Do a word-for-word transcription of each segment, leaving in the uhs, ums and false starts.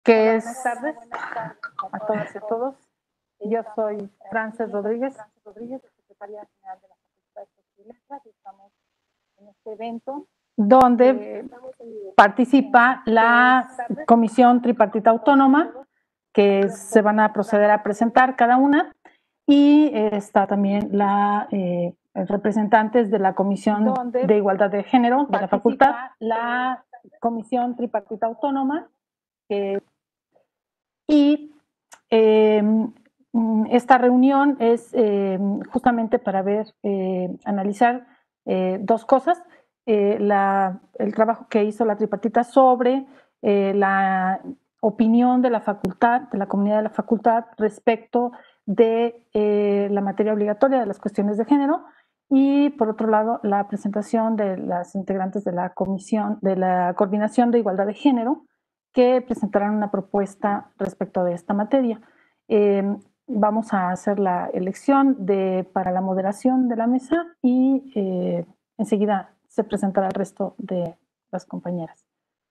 que es... Buenas tardes a todas y a todos. Yo soy Frances Rodríguez, secretaria general de la Facultad de Ciencias y Letras, y estamos en este evento donde participa la Comisión Tripartita Autónoma, que se van a proceder a presentar cada una, y está también la eh, representantes de la Comisión de Igualdad de Género de la Facultad, la Comisión Tripartita Autónoma, eh, y eh, esta reunión es eh, justamente para ver, eh, analizar eh, dos cosas. Eh, la, el trabajo que hizo la tripartita sobre eh, la opinión de la facultad, de la comunidad de la facultad respecto de eh, la materia obligatoria de las cuestiones de género, y por otro lado la presentación de las integrantes de la comisión, de la Coordinación de Igualdad de Género, que presentarán una propuesta respecto de esta materia. Eh, vamos a hacer la elección de, para la moderación de la mesa, y eh, enseguida se presentará el resto de las compañeras.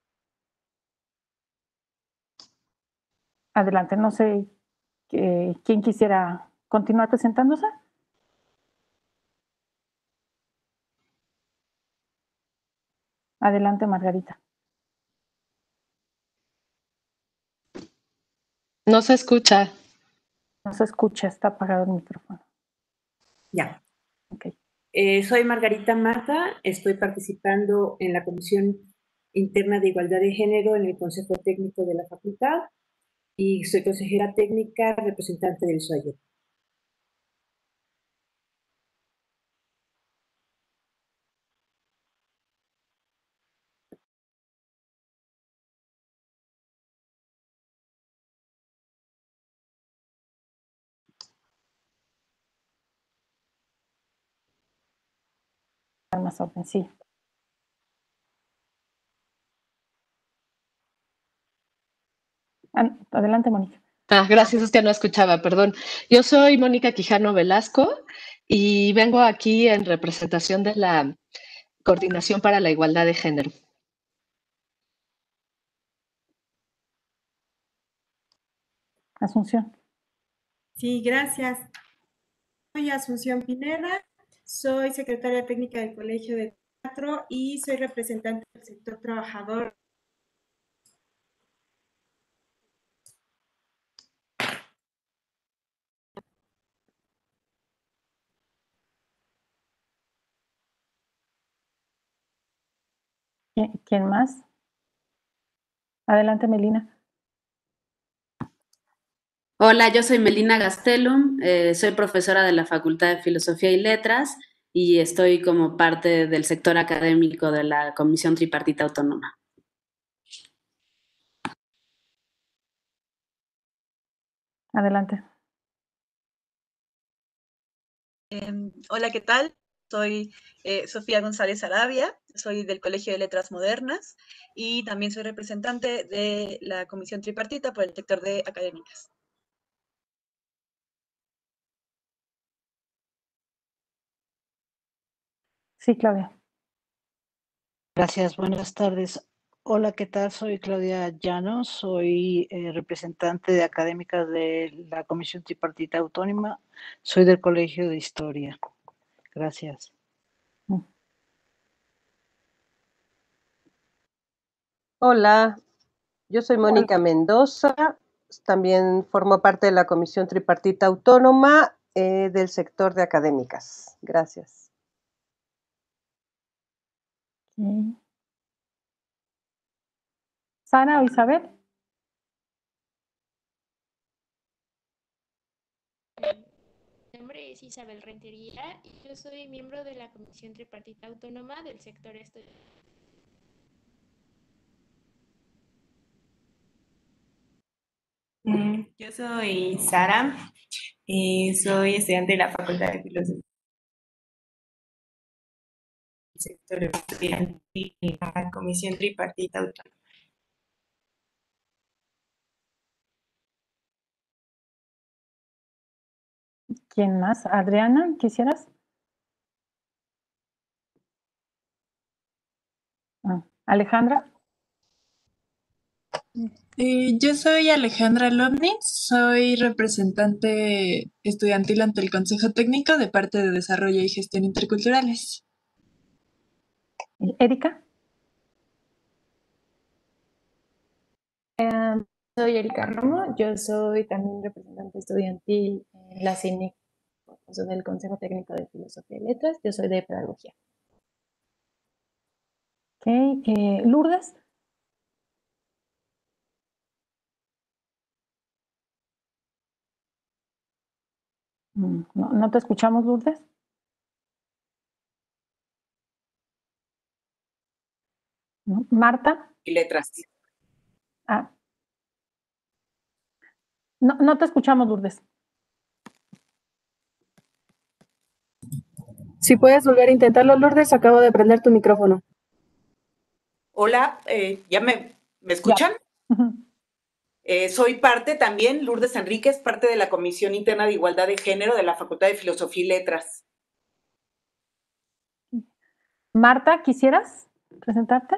Adelante, no sé eh, quién quisiera continuar presentándose. Adelante, Margarita. No se escucha. No se escucha, está apagado el micrófono. Ya. Okay. Eh, soy Margarita Mata, estoy participando en la Comisión Interna de Igualdad de Género en el Consejo Técnico de la Facultad y soy consejera técnica representante del S O A Y E. Más orden, sí. Adelante, Mónica. Ah, gracias, es que no escuchaba, perdón. Yo soy Mónica Quijano Velasco y vengo aquí en representación de la Coordinación para la Igualdad de Género. Asunción. Sí, gracias. Soy Asunción Pineda, soy secretaria técnica del Colegio de Teatro y soy representante del sector trabajador. ¿Quién más? Adelante, Melina. Hola, yo soy Melina Gastelum, eh, soy profesora de la Facultad de Filosofía y Letras y estoy como parte del sector académico de la Comisión Tripartita Autónoma. Adelante. Eh, hola, ¿qué tal? Soy eh, Sofía González Arabia, soy del Colegio de Letras Modernas y también soy representante de la Comisión Tripartita por el sector de académicas. Sí, Claudia. Gracias, buenas tardes. Hola, ¿qué tal? Soy Claudia Llanos, soy eh, representante de académicas de la Comisión Tripartita Autónoma, soy del Colegio de Historia. Gracias. Hola, yo soy Mónica Mendoza, también formo parte de la Comisión Tripartita Autónoma eh, del sector de académicas. Gracias. Okay. Sara o Isabel. Mi nombre es Isabel Rentería y yo soy miembro de la Comisión Tripartita Autónoma del sector estudiantil. Yo soy Sara y soy estudiante de la Facultad de Filosofía del sector estudiantil y la Comisión Tripartita Autónoma. ¿Quién más? Adriana, ¿quisieras? Ah, Alejandra. Eh, yo soy Alejandra Lovnitz, soy representante estudiantil ante el Consejo Técnico de parte de Desarrollo y Gestión Interculturales. Erika. Eh, soy Erika Romo, yo soy también representante estudiantil en la C I N I C, del Consejo Técnico de Filosofía y Letras, yo soy de Pedagogía. Ok, eh, Lourdes. No, no te escuchamos, Lourdes. ¿No? Marta. Y letras. Ah. No, no te escuchamos, Lourdes. Si puedes volver a intentarlo, Lourdes, acabo de prender tu micrófono. Hola, eh, ¿ya me, me escuchan? Uh-huh. Eh, soy parte también, Lourdes Enríquez, parte de la Comisión Interna de Igualdad de Género de la Facultad de Filosofía y Letras. Marta, ¿quisieras presentarte?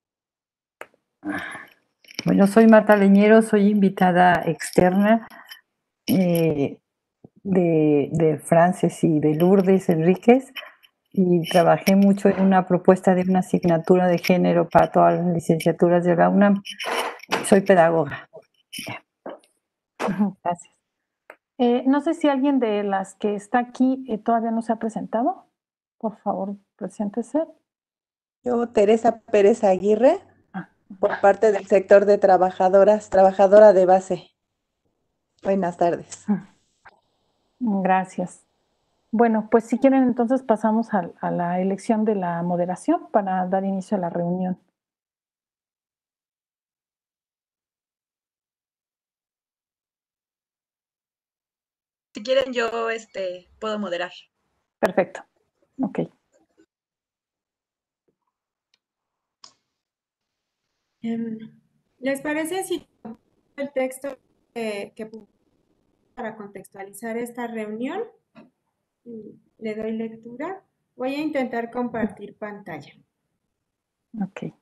Bueno, soy Marta Leñero, soy invitada externa eh, de, de Frances y de Lourdes Enríquez y trabajé mucho en una propuesta de una asignatura de género para todas las licenciaturas de la UNAM. Soy pedagoga. Gracias. Eh, no sé si alguien de las que está aquí eh, todavía no se ha presentado. Por favor, preséntese. Yo, Teresa Pérez Aguirre, por parte del sector de trabajadoras, trabajadora de base. Buenas tardes. Gracias. Bueno, pues si quieren entonces pasamos a, a la elección de la moderación para dar inicio a la reunión. Si quieren yo este, puedo moderar. Perfecto. Ok. ¿Les parece si el texto eh, que para contextualizar esta reunión? Le doy lectura. Voy a intentar compartir pantalla. Ok.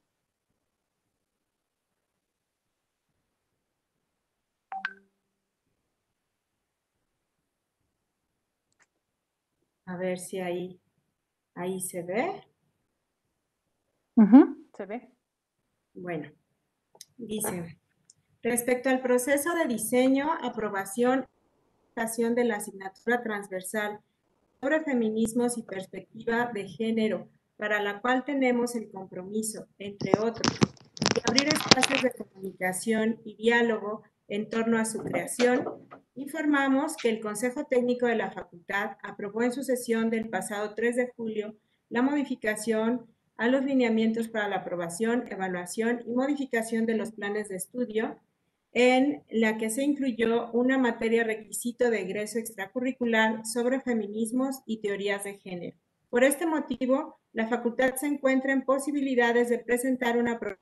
A ver si ahí, ahí se ve. Uh-huh. Se ve. Bueno, dice, respecto al proceso de diseño, aprobación y de la asignatura transversal sobre feminismos y perspectiva de género, para la cual tenemos el compromiso, entre otros, de abrir espacios de comunicación y diálogo en torno a su creación, informamos que el Consejo Técnico de la Facultad aprobó en su sesión del pasado tres de julio la modificación a los lineamientos para la aprobación, evaluación y modificación de los planes de estudio, en la que se incluyó una materia requisito de egreso extracurricular sobre feminismos y teorías de género. Por este motivo, la facultad se encuentra en posibilidades de presentar una propuesta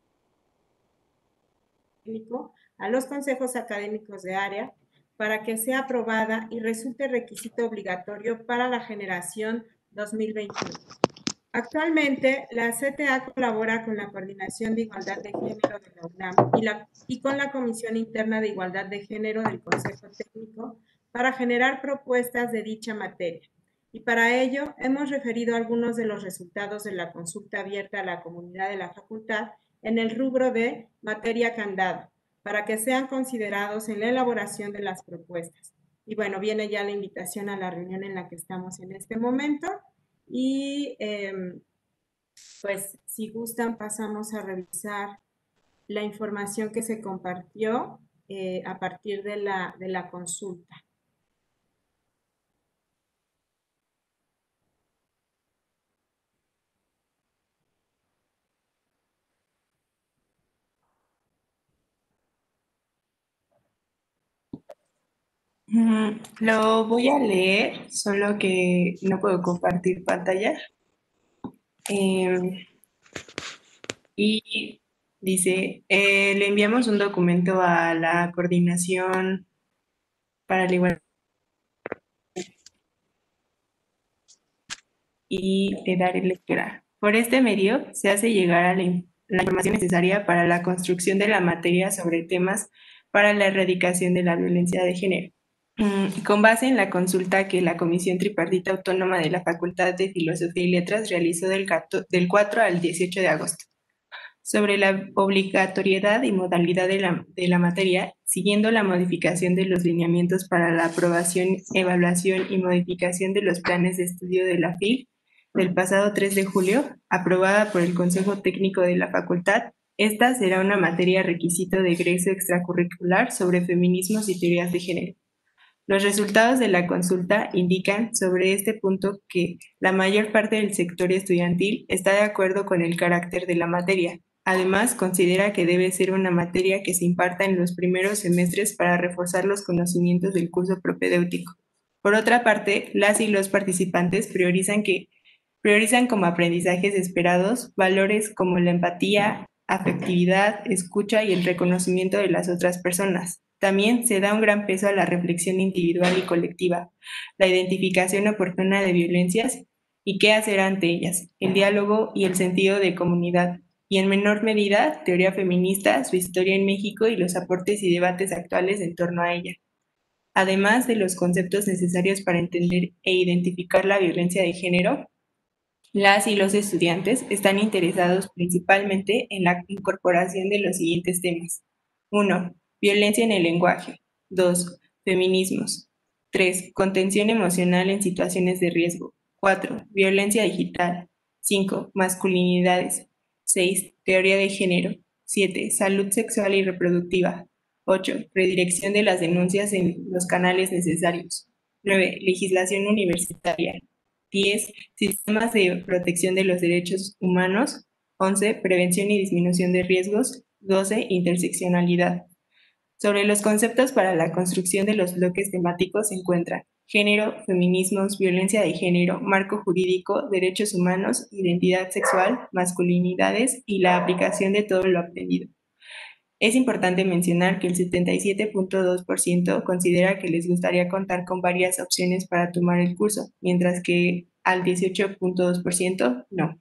a los consejos académicos de área para que sea aprobada y resulte requisito obligatorio para la generación dos mil veintiuno. Actualmente, la C T A colabora con la Coordinación de Igualdad de Género de la UNAM y, la, y con la Comisión Interna de Igualdad de Género del Consejo Técnico para generar propuestas de dicha materia. Y para ello, hemos referido algunos de los resultados de la consulta abierta a la comunidad de la facultad en el rubro de materia candado, para que sean considerados en la elaboración de las propuestas. Y bueno, viene ya la invitación a la reunión en la que estamos en este momento. Y eh, pues si gustan pasamos a revisar la información que se compartió eh, a partir de la, de la consulta. Mm, lo voy a leer, solo que no puedo compartir pantalla. Eh, y dice, eh, le enviamos un documento a la Coordinación para la Igualdad y le daré lectura. Por este medio se hace llegar a la la información necesaria para la construcción de la materia sobre temas para la erradicación de la violencia de género. Con base en la consulta que la Comisión Tripartita Autónoma de la Facultad de Filosofía y Letras realizó del cuatro al dieciocho de agosto, sobre la obligatoriedad y modalidad de la, de la materia, siguiendo la modificación de los lineamientos para la aprobación, evaluación y modificación de los planes de estudio de la F I L del pasado tres de julio, aprobada por el Consejo Técnico de la Facultad. Esta será una materia requisito de egreso extracurricular sobre feminismos y teorías de género. Los resultados de la consulta indican sobre este punto que la mayor parte del sector estudiantil está de acuerdo con el carácter de la materia. Además, considera que debe ser una materia que se imparta en los primeros semestres para reforzar los conocimientos del curso propedéutico. Por otra parte, las y los participantes priorizan, que, priorizan como aprendizajes esperados valores como la empatía, afectividad, escucha y el reconocimiento de las otras personas. También se da un gran peso a la reflexión individual y colectiva, la identificación oportuna de violencias y qué hacer ante ellas, el diálogo y el sentido de comunidad, y en menor medida, teoría feminista, su historia en México y los aportes y debates actuales en torno a ella. Además de los conceptos necesarios para entender e identificar la violencia de género, las y los estudiantes están interesados principalmente en la incorporación de los siguientes temas. uno. Violencia en el lenguaje. dos. Feminismos. tres. Contención emocional en situaciones de riesgo. cuatro. Violencia digital. cinco. Masculinidades. seis. Teoría de género. siete. Salud sexual y reproductiva. ocho. Redirección de las denuncias en los canales necesarios. nueve. Legislación universitaria. diez. Sistemas de protección de los derechos humanos. once. Prevención y disminución de riesgos. doce. Interseccionalidad. Sobre los conceptos para la construcción de los bloques temáticos se encuentran género, feminismos, violencia de género, marco jurídico, derechos humanos, identidad sexual, masculinidades y la aplicación de todo lo aprendido. Es importante mencionar que el setenta y siete punto dos por ciento considera que les gustaría contar con varias opciones para tomar el curso, mientras que al dieciocho punto dos por ciento no.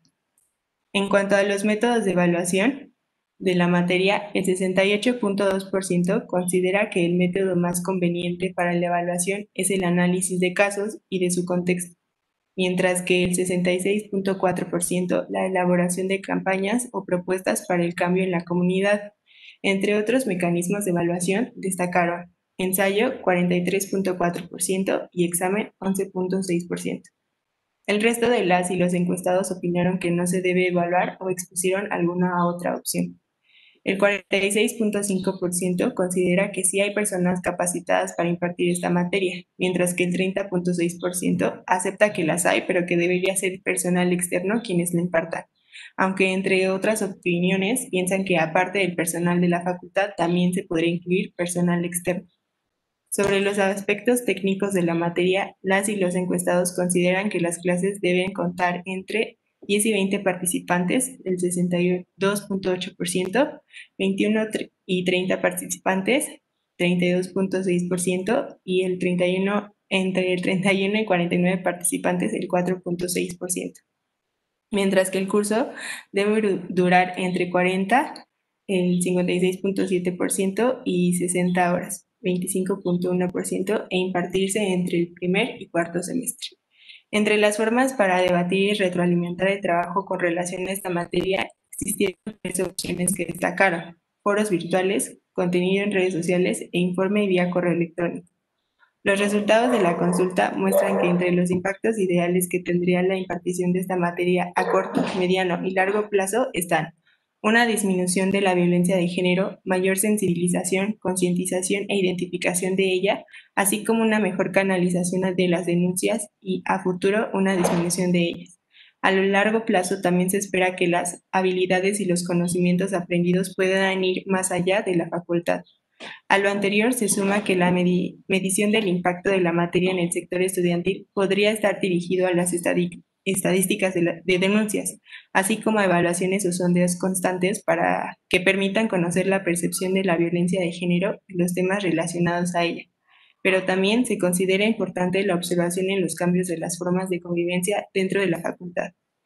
En cuanto a los métodos de evaluación de la materia, el sesenta y ocho punto dos por ciento considera que el método más conveniente para la evaluación es el análisis de casos y de su contexto, mientras que el sesenta y seis punto cuatro por ciento la elaboración de campañas o propuestas para el cambio en la comunidad. Entre otros mecanismos de evaluación destacaron ensayo cuarenta y tres punto cuatro por ciento y examen once punto seis por ciento. El resto de las y los encuestados opinaron que no se debe evaluar o expusieron alguna otra opción. El cuarenta y seis punto cinco por ciento considera que sí hay personas capacitadas para impartir esta materia, mientras que el treinta punto seis por ciento acepta que las hay, pero que debería ser personal externo quienes la impartan, aunque entre otras opiniones piensan que aparte del personal de la facultad también se podría incluir personal externo. Sobre los aspectos técnicos de la materia, las y los encuestados consideran que las clases deben contar entre diez y veinte participantes, el sesenta y dos punto ocho por ciento, veintiuno y treinta participantes, treinta y dos punto seis por ciento, y el treinta y uno, entre el treinta y uno y cuarenta y nueve participantes, el cuatro punto seis por ciento. Mientras que el curso debe durar entre cuarenta, el cincuenta y seis punto siete por ciento, y sesenta horas, veinticinco punto uno por ciento, e impartirse entre el primer y cuarto semestre. Entre las formas para debatir y retroalimentar el trabajo con relación a esta materia, existieron tres opciones que destacaron: foros virtuales, contenido en redes sociales e informe vía correo electrónico. Los resultados de la consulta muestran que entre los impactos ideales que tendría la impartición de esta materia a corto, mediano y largo plazo están una disminución de la violencia de género, mayor sensibilización, concientización e identificación de ella, así como una mejor canalización de las denuncias y, a futuro, una disminución de ellas. A lo largo plazo también se espera que las habilidades y los conocimientos aprendidos puedan ir más allá de la facultad. A lo anterior se suma que la medi- medición del impacto de la materia en el sector estudiantil podría estar dirigido a las estadísticas estadísticas de, la, de denuncias, así como a evaluaciones o sondeos constantes para que permitan conocer la percepción de la violencia de género y los temas relacionados a ella. Pero también se considera importante la observación en los cambios de las formas de convivencia dentro de la facultad.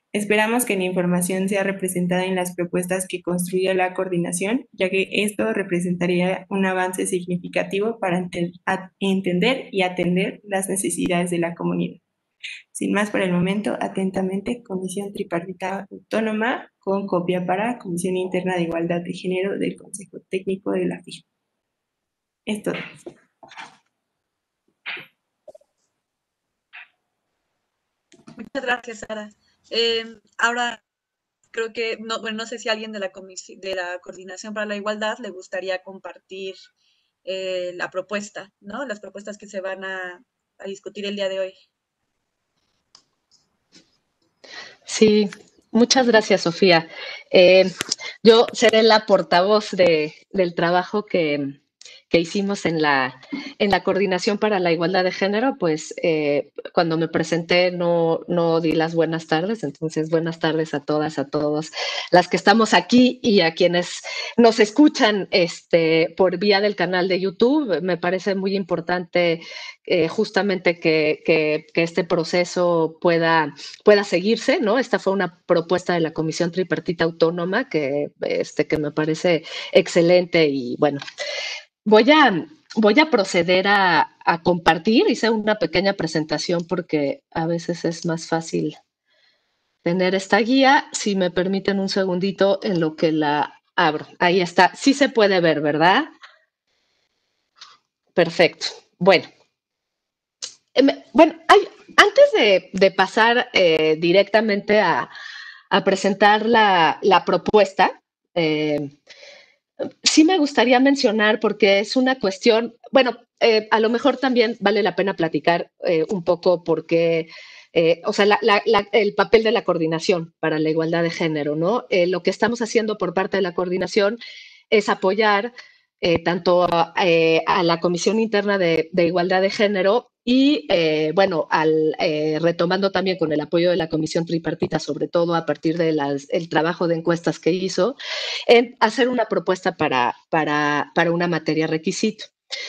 Esperamos que la información sea representada en las propuestas que construya la coordinación, ya que esto representaría un avance significativo para ente- a- entender y atender las necesidades de la comunidad. Sin más por el momento, atentamente, Comisión Tripartita Autónoma, con copia para Comisión Interna de Igualdad de Género del Consejo Técnico de la F I J. Es todo. Muchas gracias, Sara. Eh, ahora, creo que, no, bueno, no sé si a alguien de la, de la Coordinación para la Igualdad le gustaría compartir eh, la propuesta, ¿no? Las propuestas que se van a, a discutir el día de hoy. Sí, muchas gracias, Sofía. Eh, yo seré la portavoz de, del trabajo que, que hicimos en la, en la Coordinación para la Igualdad de Género. Pues eh, cuando me presenté no, no di las buenas tardes, entonces buenas tardes a todas, a todos las que estamos aquí y a quienes nos escuchan este, por vía del canal de YouTube. Me parece muy importante eh, justamente que, que, que este proceso pueda, pueda seguirse, ¿no? Esta fue una propuesta de la Comisión Tripartita Autónoma que, este, que me parece excelente y bueno, voy a, voy a proceder a, a compartir. Hice una pequeña presentación porque a veces es más fácil tener esta guía. Si me permiten un segundito en lo que la abro. Ahí está. Sí se puede ver, ¿verdad? Perfecto. Bueno. Bueno, hay, antes de, de pasar eh, directamente a, a presentar la, la propuesta, eh, sí me gustaría mencionar, porque es una cuestión, bueno, eh, a lo mejor también vale la pena platicar eh, un poco porque, eh, o sea, la, la, la, el papel de la coordinación para la igualdad de género, ¿no? Eh, lo que estamos haciendo por parte de la coordinación es apoyar eh, tanto a, eh, a la Comisión Interna de, de Igualdad de Género y, eh, bueno, al, eh, retomando también con el apoyo de la Comisión Tripartita, sobre todo a partir del trabajo de encuestas que hizo, en hacer una propuesta para, para, para una materia requisito.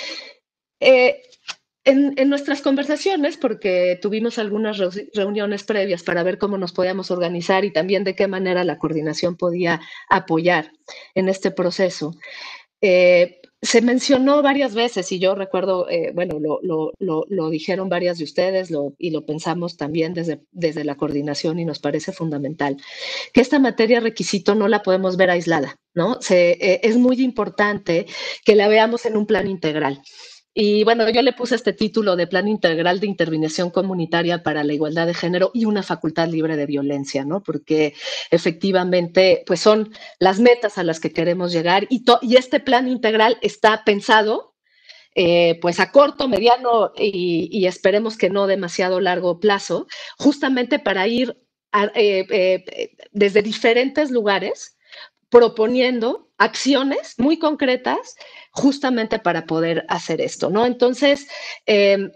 Eh, en, en nuestras conversaciones, porque tuvimos algunas reuniones previas para ver cómo nos podíamos organizar y también de qué manera la coordinación podía apoyar en este proceso, eh, se mencionó varias veces y yo recuerdo, eh, bueno, lo, lo, lo, lo dijeron varias de ustedes lo, y lo pensamos también desde, desde la coordinación y nos parece fundamental, que esta materia requisito no la podemos ver aislada, ¿no? Se, eh, es muy importante que la veamos en un plan integral. Y bueno, yo le puse este título de Plan Integral de Intervención Comunitaria para la Igualdad de Género y una facultad libre de violencia, ¿no? Porque efectivamente, pues son las metas a las que queremos llegar y, y este plan integral está pensado, eh, pues a corto, mediano y, y esperemos que no demasiado largo plazo, justamente para ir a, eh, eh, desde diferentes lugares proponiendo acciones muy concretas justamente para poder hacer esto, ¿no? Entonces, eh,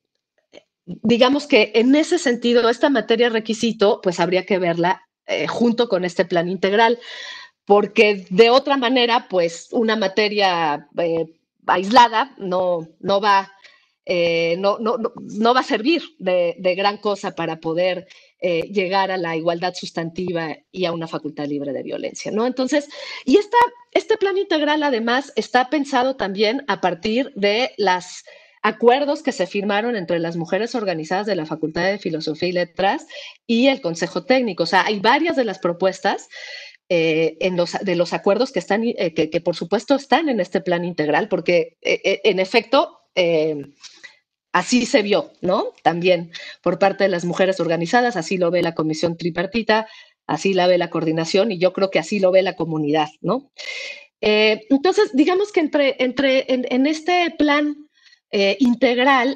digamos que en ese sentido, esta materia requisito, pues habría que verla eh, junto con este plan integral, porque de otra manera, pues una materia eh, aislada no, no va Eh, no, no, no, no va a servir de, de gran cosa para poder eh, llegar a la igualdad sustantiva y a una facultad libre de violencia, ¿no? Entonces, y esta, este plan integral además está pensado también a partir de los acuerdos que se firmaron entre las mujeres organizadas de la Facultad de Filosofía y Letras y el Consejo Técnico. O sea, hay varias de las propuestas Eh, en los, de los acuerdos que están, eh, que, que por supuesto están en este plan integral, porque eh, en efecto eh, así se vio, ¿no? También por parte de las mujeres organizadas, así lo ve la Comisión Tripartita, así la ve la coordinación y yo creo que así lo ve la comunidad, ¿no? Eh, entonces, digamos que entre, entre, en, en este plan eh, integral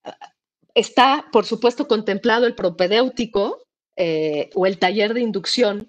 está, por supuesto, contemplado el propedéutico eh, o el taller de inducción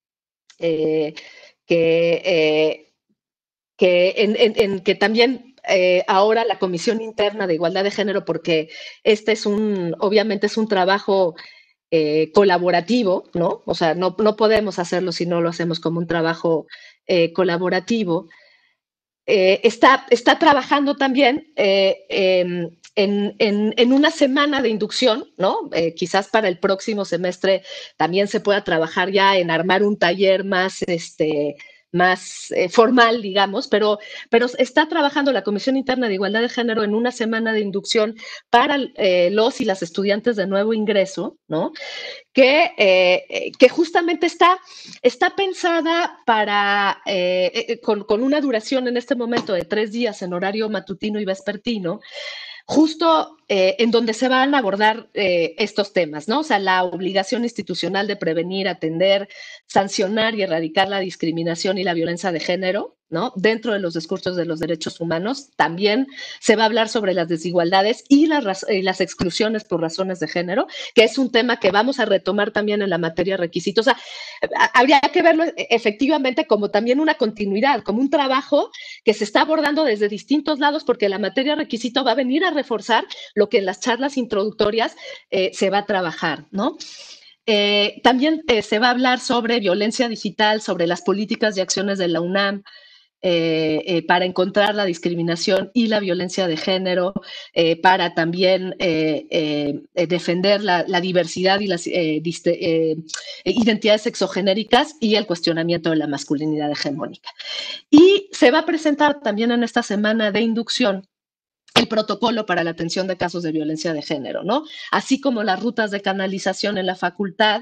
Eh, que, eh, que, en, en, en, que también eh, ahora la Comisión Interna de Igualdad de Género, porque este es un, obviamente es un trabajo eh, colaborativo, ¿no? O sea, no, no podemos hacerlo si no lo hacemos como un trabajo eh, colaborativo. eh, está, está trabajando también eh, eh, en, en, en una semana de inducción, ¿no? Eh, quizás para el próximo semestre también se pueda trabajar ya en armar un taller más, este, más eh, formal, digamos, pero, pero está trabajando la Comisión Interna de Igualdad de Género en una semana de inducción para eh, los y las estudiantes de nuevo ingreso, ¿no? Que, eh, que justamente está, está pensada para, eh, eh, con, con una duración en este momento de tres días en horario matutino y vespertino, justo eh, en donde se van a abordar eh, estos temas, ¿no? O sea, la obligación institucional de prevenir, atender, sancionar y erradicar la discriminación y la violencia de género, ¿no? Dentro de los discursos de los derechos humanos. También se va a hablar sobre las desigualdades y las, y las exclusiones por razones de género, que es un tema que vamos a retomar también en la materia requisitos. O sea, habría que verlo efectivamente como también una continuidad, como un trabajo que se está abordando desde distintos lados, porque la materia requisito va a venir a reforzar lo que en las charlas introductorias eh, se va a trabajar, ¿no? Eh, también eh, se va a hablar sobre violencia digital, sobre las políticas y acciones de la UNAM, Eh, eh, para encontrar la discriminación y la violencia de género, eh, para también eh, eh, defender la, la diversidad y las eh, diste, eh, identidades sexogenéricas y el cuestionamiento de la masculinidad hegemónica. Y se va a presentar también en esta semana de inducción el protocolo para la atención de casos de violencia de género, ¿no? Así como las rutas de canalización en la facultad.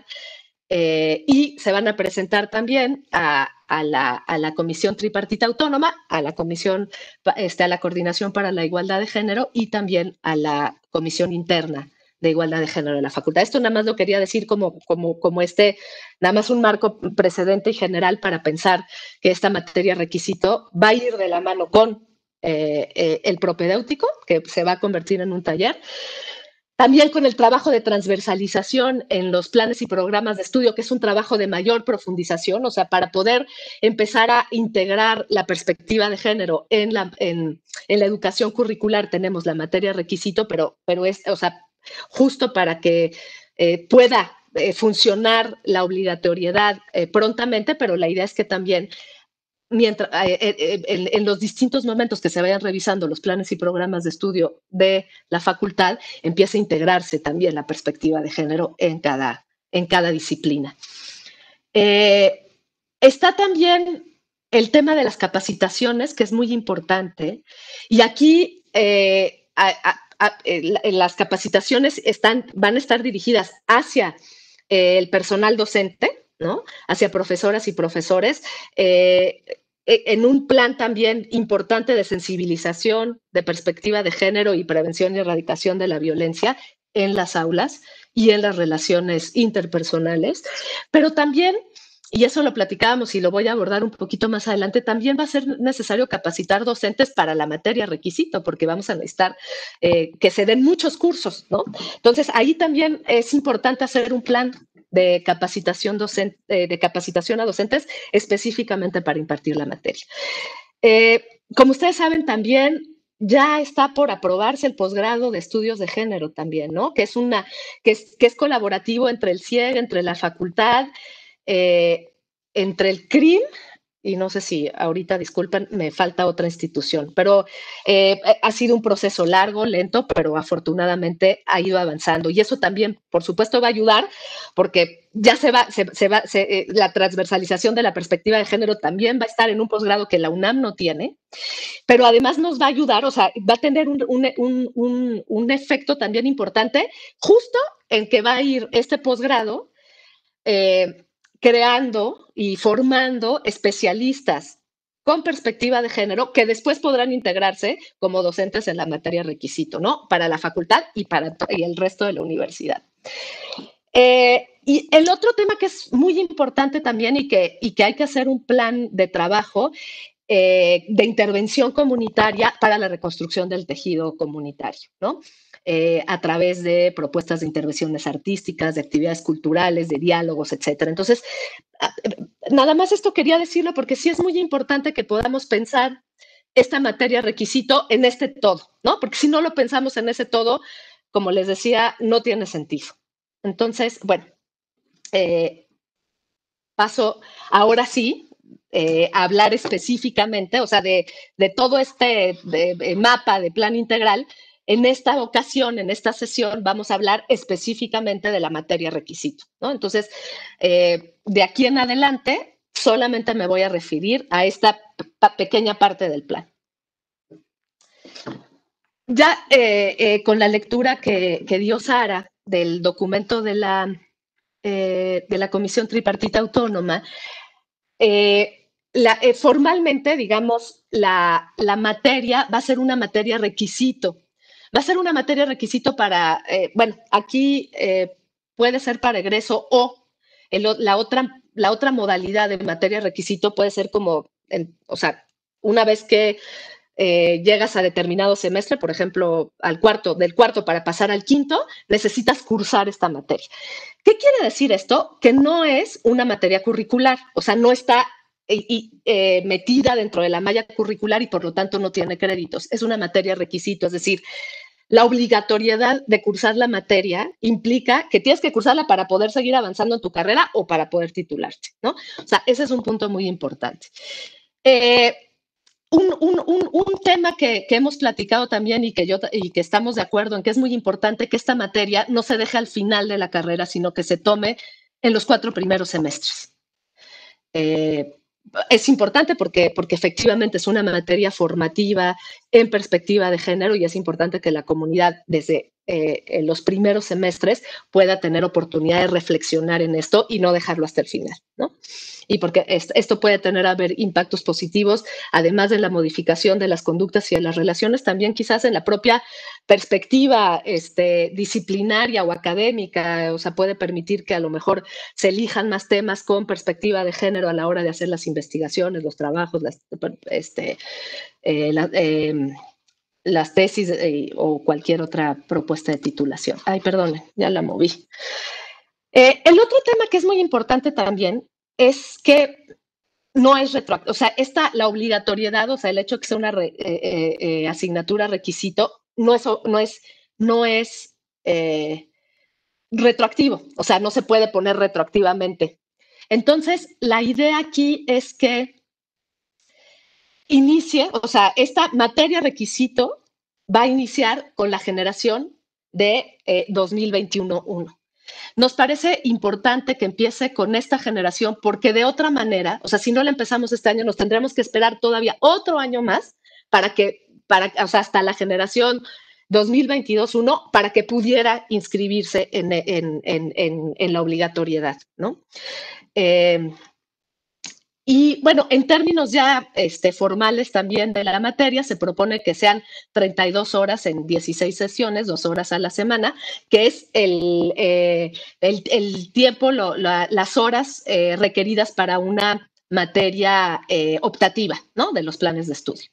Eh, y se van a presentar también a, a, la, a la Comisión Tripartita Autónoma, a la Comisión, este, a la Coordinación para la Igualdad de Género y también a la Comisión Interna de Igualdad de Género de la Facultad. Esto nada más lo quería decir como, como, como este, nada más un marco precedente y general para pensar que esta materia requisito va a ir de la mano con eh, eh, el propedéutico, que se va a convertir en un taller. También con el trabajo de transversalización en los planes y programas de estudio, que es un trabajo de mayor profundización, o sea, para poder empezar a integrar la perspectiva de género en la, en, en la educación curricular, tenemos la materia requisito, pero, pero es, o sea, justo para que eh, pueda eh, funcionar la obligatoriedad eh, prontamente, pero la idea es que también mientras, eh, en, en los distintos momentos que se vayan revisando los planes y programas de estudio de la facultad, empieza a integrarse también la perspectiva de género en cada, en cada disciplina. Eh, está también el tema de las capacitaciones, que es muy importante, y aquí eh, a, a, a, las capacitaciones están, van a estar dirigidas hacia eh, el personal docente, ¿no? Hacia profesoras y profesores, eh, en un plan también importante de sensibilización, de perspectiva de género y prevención y erradicación de la violencia en las aulas y en las relaciones interpersonales, pero también, y eso lo platicábamos y lo voy a abordar un poquito más adelante, también va a ser necesario capacitar docentes para la materia requisito, porque vamos a necesitar eh, que se den muchos cursos, ¿no? Entonces, ahí también es importante hacer un plan de capacitación, docente, de capacitación a docentes específicamente para impartir la materia. Eh, como ustedes saben también, ya está por aprobarse el posgrado de estudios de género también, ¿no? Que es, una, que es, que es colaborativo entre el C I E G, entre la facultad, eh, entre el C R I M, y no sé si ahorita, disculpen, me falta otra institución, pero eh, ha sido un proceso largo, lento, pero afortunadamente ha ido avanzando. Y eso también, por supuesto, va a ayudar, porque ya se va, se, se va se, eh, la transversalización de la perspectiva de género también va a estar en un posgrado que la UNAM no tiene, pero además nos va a ayudar, o sea, va a tener un, un, un, un, un efecto también importante, justo en que va a ir este posgrado, eh, creando y formando especialistas con perspectiva de género que después podrán integrarse como docentes en la materia requisito, ¿no? Para la facultad y para y el resto de la universidad. Eh, y el otro tema que es muy importante también y que, y que hay que hacer un plan de trabajo eh, de intervención comunitaria para la reconstrucción del tejido comunitario, ¿no? Eh, a través de propuestas de intervenciones artísticas, de actividades culturales, de diálogos, etcétera. Entonces, nada más esto quería decirlo porque sí es muy importante que podamos pensar esta materia requisito en este todo, ¿no? Porque si no lo pensamos en ese todo, como les decía, no tiene sentido. Entonces, bueno, eh, paso ahora sí eh, hablar específicamente, o sea, de, de todo este de, de mapa de plan integral. En esta ocasión, en esta sesión, vamos a hablar específicamente de la materia requisito, ¿no? Entonces, eh, de aquí en adelante, solamente me voy a referir a esta pequeña parte del plan. Ya eh, eh, con la lectura que, que dio Sara del documento de la, eh, de la Comisión Tripartita Autónoma, eh, la, eh, formalmente, digamos, la, la materia va a ser una materia requisito. Va a ser una materia requisito para, eh, bueno, aquí eh, puede ser para egreso o el, la, otra, la otra modalidad de materia requisito puede ser como, en, o sea, una vez que eh, llegas a determinado semestre, por ejemplo, al cuarto, del cuarto para pasar al quinto, necesitas cursar esta materia. ¿Qué quiere decir esto? Que no es una materia curricular, o sea, no está y, eh, metida dentro de la malla curricular y por lo tanto no tiene créditos. Es una materia requisito, es decir, la obligatoriedad de cursar la materia implica que tienes que cursarla para poder seguir avanzando en tu carrera o para poder titularte, ¿no? O sea, ese es un punto muy importante. Eh, un, un, un, un tema que, que hemos platicado también y que, yo, y que estamos de acuerdo en que es muy importante que esta materia no se deje al final de la carrera, sino que se tome en los cuatro primeros semestres. Eh, Es importante porque, porque efectivamente es una materia formativa en perspectiva de género y es importante que la comunidad desde eh, en los primeros semestres pueda tener oportunidad de reflexionar en esto y no dejarlo hasta el final, ¿no? Y porque esto puede tener a ver impactos positivos, además de la modificación de las conductas y de las relaciones, también quizás en la propia perspectiva este, disciplinaria o académica, o sea, puede permitir que a lo mejor se elijan más temas con perspectiva de género a la hora de hacer las investigaciones, los trabajos, las, este, eh, la, eh, las tesis eh, o cualquier otra propuesta de titulación. Ay, perdón, ya la moví. Eh, el otro tema que es muy importante también es que no es retroactivo, o sea, esta, la obligatoriedad, o sea, el hecho de que sea una re, eh, eh, asignatura requisito, no es, no es, no es eh, retroactivo, o sea, no se puede poner retroactivamente. Entonces, la idea aquí es que inicie, o sea, esta materia requisito va a iniciar con la generación de eh, dos mil veintiuno uno. Nos parece importante que empiece con esta generación porque de otra manera, o sea, si no la empezamos este año, nos tendremos que esperar todavía otro año más para que, para, o sea, hasta la generación dos mil veintidós uno para que pudiera inscribirse en, en, en, en, en la obligatoriedad, ¿no? Eh, Y bueno, en términos ya este, formales también de la materia, se propone que sean treinta y dos horas en dieciséis sesiones, dos horas a la semana, que es el, eh, el, el tiempo, lo, la, las horas eh, requeridas para una materia eh, optativa, ¿no? De los planes de estudio.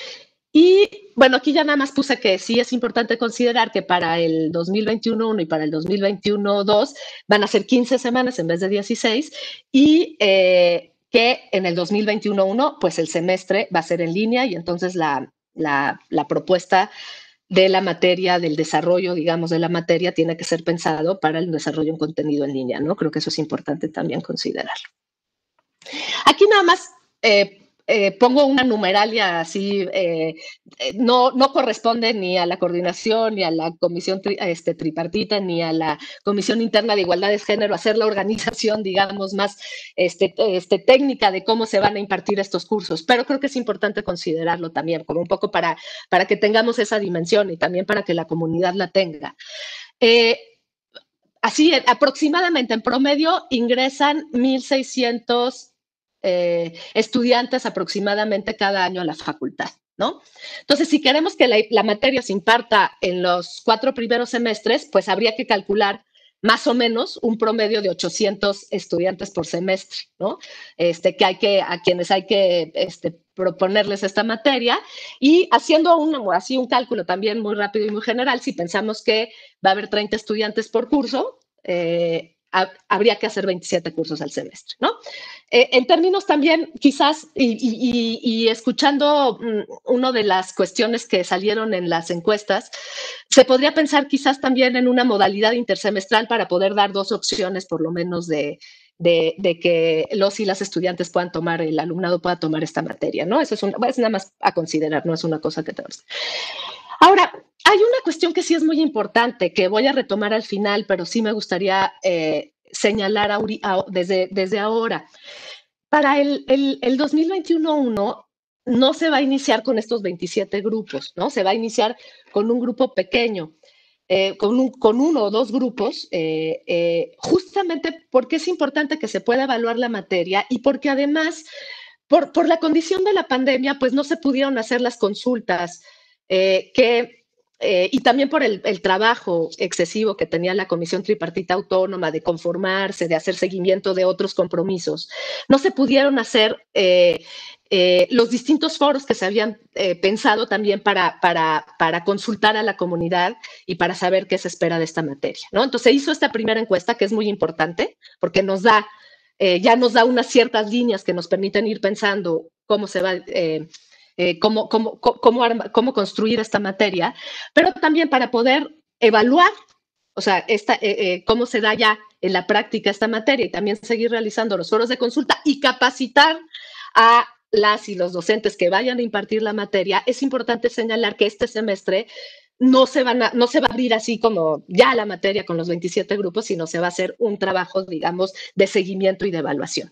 Y bueno, aquí ya nada más puse que sí es importante considerar que para el dos mil veintiuno uno y para el dos mil veintiuno dos van a ser quince semanas en vez de dieciséis y eh, que en el dos mil veintiuno uno pues el semestre va a ser en línea y entonces la, la, la propuesta de la materia, del desarrollo, digamos, de la materia tiene que ser pensado para el desarrollo en contenido en línea, ¿no? Creo que eso es importante también considerarlo. Aquí nada más eh, eh, pongo una numeralia así, eh, no, no corresponde ni a la coordinación, ni a la comisión tri, este, tripartita, ni a la Comisión Interna de Igualdad de Género, hacer la organización, digamos, más este, este, técnica de cómo se van a impartir estos cursos, pero creo que es importante considerarlo también, como un poco para, para que tengamos esa dimensión y también para que la comunidad la tenga. Eh, así, aproximadamente, en promedio, ingresan mil seiscientos Eh, estudiantes aproximadamente cada año a la facultad, ¿no? Entonces, si queremos que la, la materia se imparta en los cuatro primeros semestres, pues habría que calcular más o menos un promedio de ochocientos estudiantes por semestre, ¿no? Este, que hay que, a quienes hay que este, proponerles esta materia y haciendo un, así un cálculo también muy rápido y muy general, si pensamos que va a haber treinta estudiantes por curso, eh, habría que hacer veintisiete cursos al semestre, ¿no? Eh, en términos también, quizás, y, y, y escuchando um, una de las cuestiones que salieron en las encuestas, se podría pensar quizás también en una modalidad intersemestral para poder dar dos opciones, por lo menos, de, de, de que los y las estudiantes puedan tomar, el alumnado pueda tomar esta materia, ¿no? Eso es, un, es nada más a considerar, no es una cosa que tenemos. Ahora, hay una cuestión que sí es muy importante, que voy a retomar al final, pero sí me gustaría eh, señalar a, a, desde, desde ahora. Para el, el, el dos mil veintiuno uno no se va a iniciar con estos veintisiete grupos, ¿no? Se va a iniciar con un grupo pequeño, eh, con, un, con uno o dos grupos, eh, eh, justamente porque es importante que se pueda evaluar la materia y porque además, por, por la condición de la pandemia, pues no se pudieron hacer las consultas eh, que... Eh, y también por el, el trabajo excesivo que tenía la Comisión Tripartita Autónoma de conformarse, de hacer seguimiento de otros compromisos, no se pudieron hacer eh, eh, los distintos foros que se habían eh, pensado también para, para, para consultar a la comunidad y para saber qué se espera de esta materia, ¿no? Entonces se hizo esta primera encuesta que es muy importante porque nos da, eh, ya nos da unas ciertas líneas que nos permiten ir pensando cómo se va eh, Eh, cómo, cómo, cómo, arma, cómo construir esta materia, pero también para poder evaluar, o sea, esta, eh, eh, cómo se da ya en la práctica esta materia y también seguir realizando los foros de consulta y capacitar a las y los docentes que vayan a impartir la materia. Es importante señalar que este semestre no se, van a, no se va a abrir así como ya la materia con los veintisiete grupos, sino se va a hacer un trabajo, digamos, de seguimiento y de evaluación.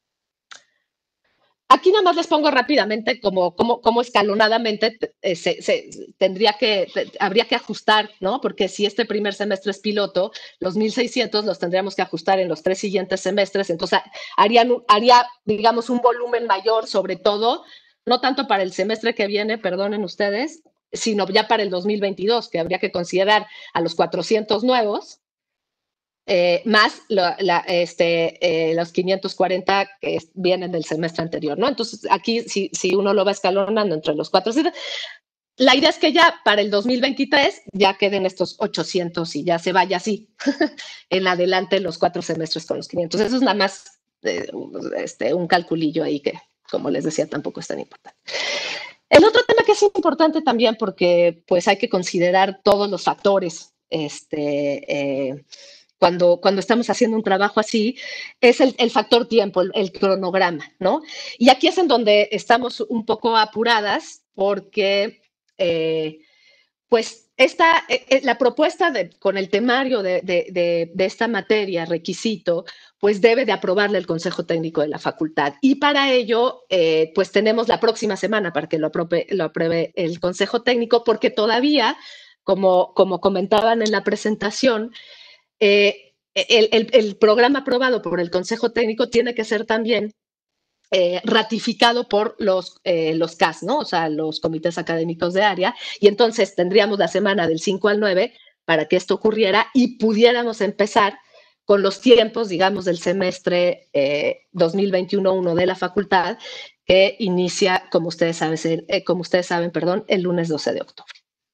Aquí nada más les pongo rápidamente como, como, como escalonadamente eh, se, se, tendría que, te, habría que ajustar, ¿no? Porque si este primer semestre es piloto, los mil seiscientos los tendríamos que ajustar en los tres siguientes semestres, entonces harían, haría, digamos, un volumen mayor, sobre todo, no tanto para el semestre que viene, perdonen ustedes, sino ya para el dos mil veintidós, que habría que considerar a los cuatrocientos nuevos, Eh, más lo, la, este, eh, los quinientos cuarenta que vienen del semestre anterior, ¿no? Entonces, aquí, si, si uno lo va escalonando entre los cuatrocientos, la idea es que ya para el dos mil veintitrés ya queden estos ochocientos y ya se vaya así en adelante los cuatro semestres con los quinientos. Eso es nada más eh, este, un calculillo ahí que, como les decía, tampoco es tan importante. El otro tema que es importante también, porque pues hay que considerar todos los factores, este... Eh, Cuando, cuando estamos haciendo un trabajo así, es el, el factor tiempo, el, el cronograma, ¿no? Y aquí es en donde estamos un poco apuradas porque, eh, pues, esta, eh, la propuesta de, con el temario de, de, de, de esta materia, requisito, pues debe de aprobarle el Consejo Técnico de la Facultad. Y para ello, eh, pues tenemos la próxima semana para que lo apruebe, lo apruebe el Consejo Técnico, porque todavía, como, como comentaban en la presentación, Eh, el, el, el programa aprobado por el Consejo Técnico tiene que ser también eh, ratificado por los, eh, los C A S, ¿no? O sea, los comités académicos de área, y entonces tendríamos la semana del cinco al nueve para que esto ocurriera y pudiéramos empezar con los tiempos, digamos, del semestre eh, dos mil veintiuno uno de la facultad, que inicia, como ustedes saben, eh, como ustedes saben, perdón, el lunes doce de octubre.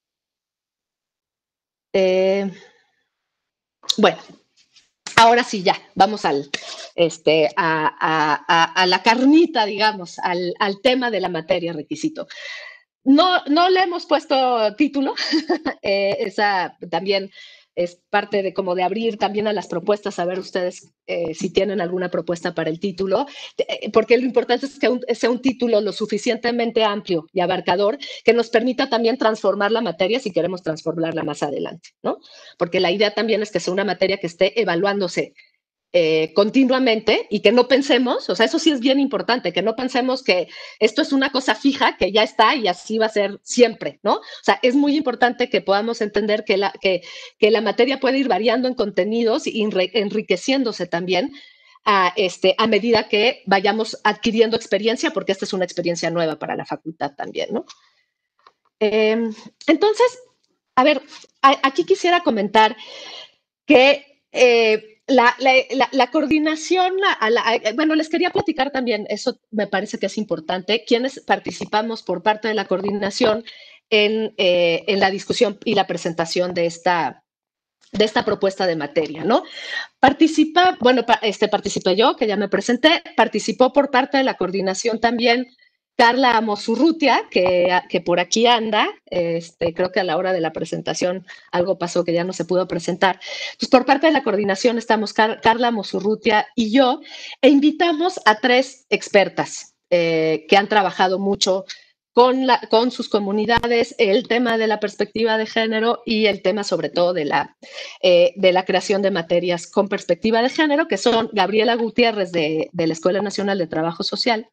Eh, Bueno, ahora sí ya, vamos al, este, a, a, a, a la carnita, digamos, al, al tema de la materia requisito. No, no le hemos puesto título, eh, esa también es parte de como de abrir también a las propuestas, a ver ustedes eh, si tienen alguna propuesta para el título, eh, porque lo importante es que un, sea un título lo suficientemente amplio y abarcador que nos permita también transformar la materia si queremos transformarla más adelante, ¿no? Porque la idea también es que sea una materia que esté evaluándose Eh, continuamente y que no pensemos, o sea, eso sí es bien importante, que no pensemos que esto es una cosa fija, que ya está y así va a ser siempre, ¿no? O sea, es muy importante que podamos entender que la, que, que la materia puede ir variando en contenidos y enriqueciéndose también a, este, a medida que vayamos adquiriendo experiencia, porque esta es una experiencia nueva para la facultad también, ¿no? Eh, entonces, a ver, a, aquí quisiera comentar que eh, La, la, la, la coordinación, a la, a, bueno, les quería platicar también, eso me parece que es importante, quienes participamos por parte de la coordinación en, eh, en la discusión y la presentación de esta, de esta propuesta de materia, ¿no? Participa, bueno, este, participé yo, que ya me presenté, participó por parte de la coordinación también Carla Amosurrutia, que, que por aquí anda, este, creo que a la hora de la presentación algo pasó que ya no se pudo presentar. Entonces, por parte de la coordinación estamos Car Carla Amosurrutia y yo, e invitamos a tres expertas eh, que han trabajado mucho con, la, con sus comunidades, el tema de la perspectiva de género y el tema sobre todo de la, eh, de la creación de materias con perspectiva de género, que son Gabriela Gutiérrez de, de la Escuela Nacional de Trabajo Social,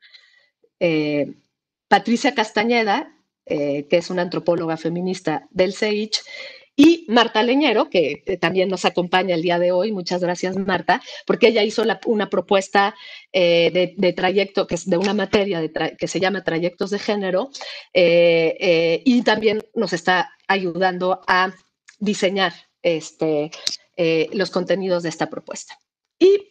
Eh, Patricia Castañeda, eh, que es una antropóloga feminista del C E I C H, y Marta Leñero, que eh, también nos acompaña el día de hoy. Muchas gracias, Marta, porque ella hizo la, una propuesta eh, de, de trayecto, que es de una materia de que se llama Trayectos de Género, eh, eh, y también nos está ayudando a diseñar este, eh, los contenidos de esta propuesta. Y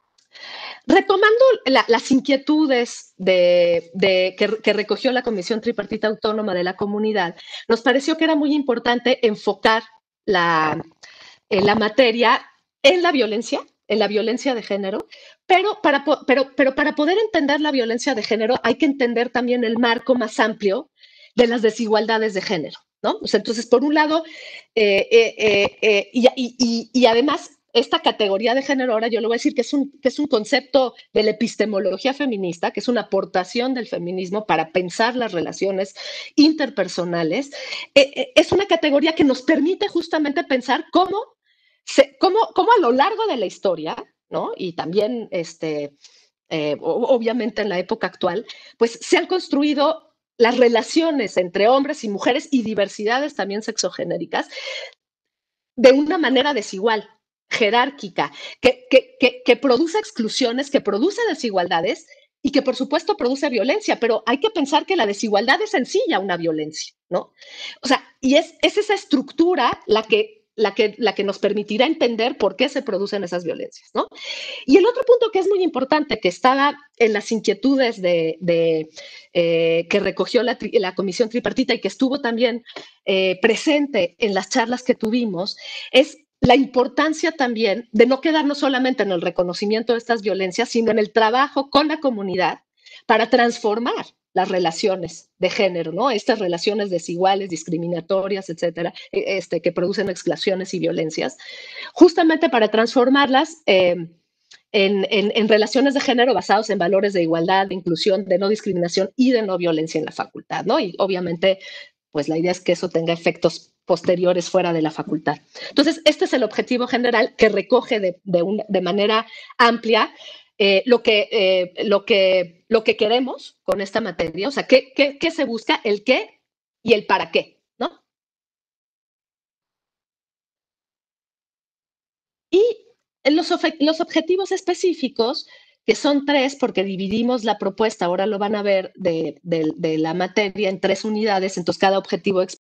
retomando la, las inquietudes de, de, que, que recogió la Comisión Tripartita Autónoma de la Comunidad, nos pareció que era muy importante enfocar la, eh, la materia en la violencia, en la violencia de género, pero para, pero, pero para poder entender la violencia de género hay que entender también el marco más amplio de las desigualdades de género, ¿no? O sea, entonces, por un lado, eh, eh, eh, eh, y, y, y además, esta categoría de género, ahora yo le voy a decir que es, un, que es un concepto de la epistemología feminista, que es una aportación del feminismo para pensar las relaciones interpersonales. Eh, eh, es una categoría que nos permite justamente pensar cómo, se, cómo, cómo a lo largo de la historia, ¿no? Y también, este, eh, obviamente en la época actual, pues se han construido las relaciones entre hombres y mujeres y diversidades también sexogenéricas de una manera desigual, jerárquica, que, que, que, que produce exclusiones, que produce desigualdades y que por supuesto produce violencia, pero hay que pensar que la desigualdad es en sí ya una violencia, ¿no? O sea, y es, es esa estructura la que, la, que, la que nos permitirá entender por qué se producen esas violencias, ¿no? Y el otro punto que es muy importante, que estaba en las inquietudes de, de, eh, que recogió la, la Comisión Tripartita y que estuvo también eh, presente en las charlas que tuvimos, es la importancia también de no quedarnos solamente en el reconocimiento de estas violencias, sino en el trabajo con la comunidad para transformar las relaciones de género, ¿no? Estas relaciones desiguales, discriminatorias, etcétera, este, que producen exclusiones y violencias, justamente para transformarlas eh, en, en, en relaciones de género basadas en valores de igualdad, de inclusión, de no discriminación y de no violencia en la facultad, ¿no? Y obviamente, pues la idea es que eso tenga efectos posteriores fuera de la facultad. Entonces, este es el objetivo general que recoge de, de, un, de manera amplia eh, lo, que, eh, lo, que, lo que queremos con esta materia, o sea, ¿qué, qué, qué se busca? El qué y el para qué, ¿no? Y los, los objetivos específicos, que son tres, porque dividimos la propuesta, ahora lo van a ver, de, de, de la materia en tres unidades, entonces cada objetivo